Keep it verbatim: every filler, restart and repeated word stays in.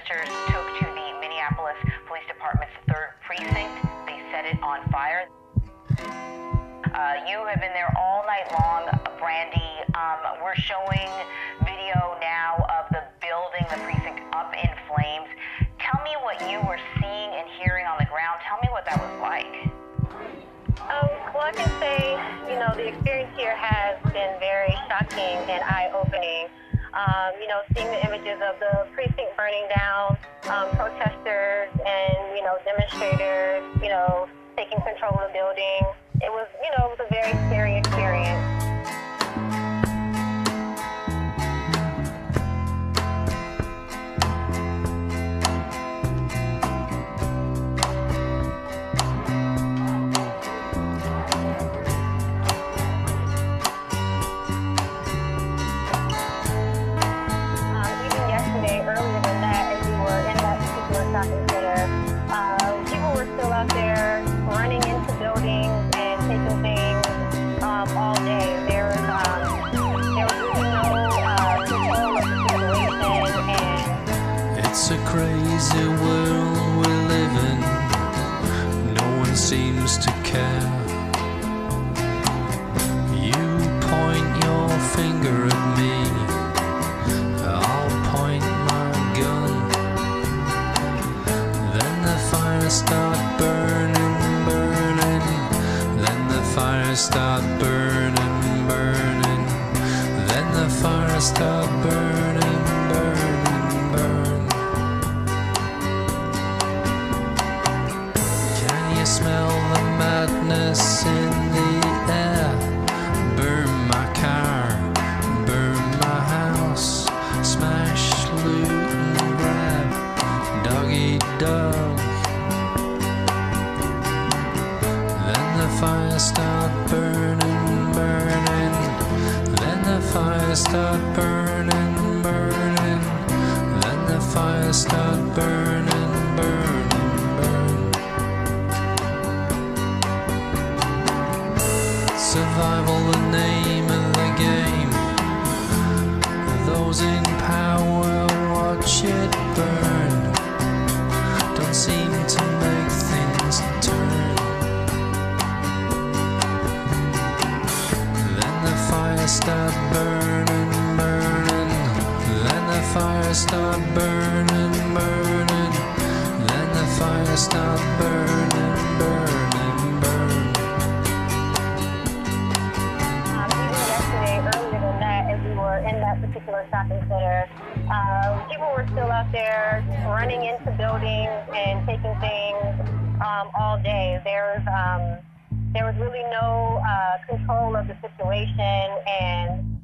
protesters took to the Minneapolis Police Department's third precinct. They set it on fire. Uh, you have been there all night long, Brandy. Um, we're showing video now of the building, the precinct, up in flames. Tell me what you were seeing and hearing on the ground. Tell me what that was like. Um, well, I can say, you know, the experience here has been very shocking and eye-opening. Um, you know, seeing the images of the precinct burning down, um, protesters and, you know, demonstrators, you know, taking control of the building. It was, you know, it was a very scary experience. Shopping center. Uh, people were still out there running into buildings and taking things um, all day. There was, um, there was really no uh, control of the situation. And it's a crazy world we live in. No one seems to care. You point your finger at me. I'll point my gun. Start burning, burning. Then the fire start burning, burning. Then the fire start burning, burning, burn. Can you smell the madness in the air? Burn my car, burn my house. Smash, loot and grab. Dog eat dog. Fire start burning, burning. Then the fire start burning, burning. Then the fire start burning, burning, burn. Survival, the name of the game. Those in power watch it burn. Don't seem to make things turn. Start burning, burning. Then the fire start burning, burning. Then the fire start burning, burning, burn. Um, even yesterday, earlier than that, as we were in that particular shopping center, uh, people were still out there running into buildings and taking things um, all day. There's um, There was really no uh, control of the situation, and